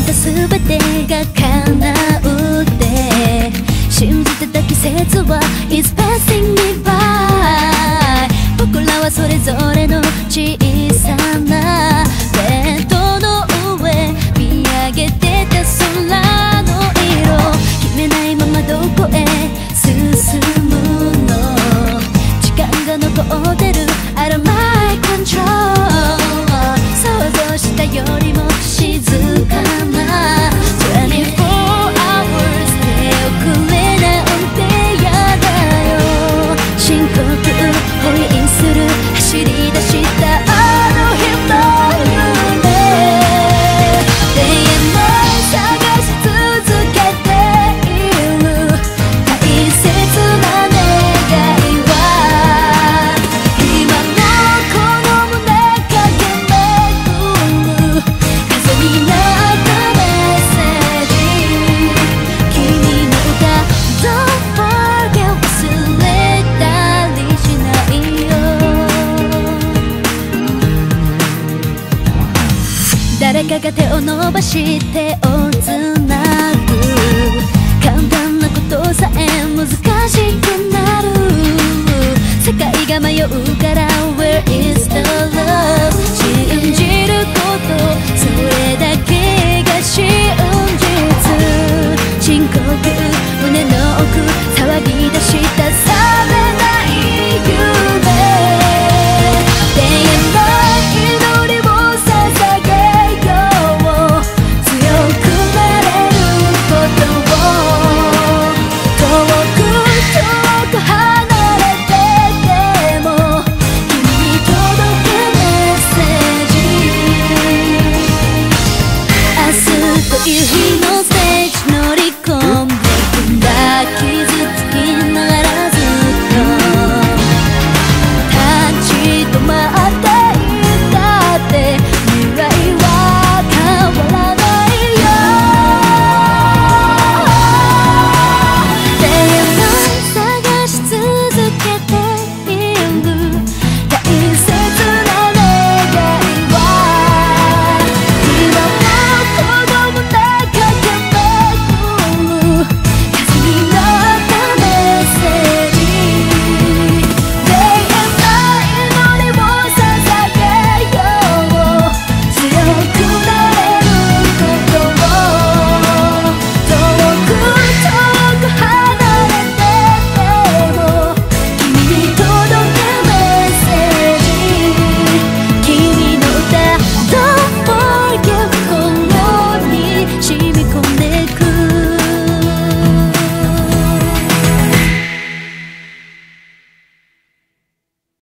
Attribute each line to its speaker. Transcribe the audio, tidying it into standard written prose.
Speaker 1: た全てが叶うって信じてた季節は It's passing me by 僕らはそれぞれの小さなベッドの上見上げてた空の色決めないままどこへ進むの時間が残ってる Out of my control 想像したよりも静かな24 hours 手遅れなんてやだよ深呼吸ホインする走り出したあの日の夢永遠に探し続けている大切な願いは今のこの胸駆け巡る風になったメッセージ君の歌 Don't forget 忘れたりしないよ誰かが手を伸ばして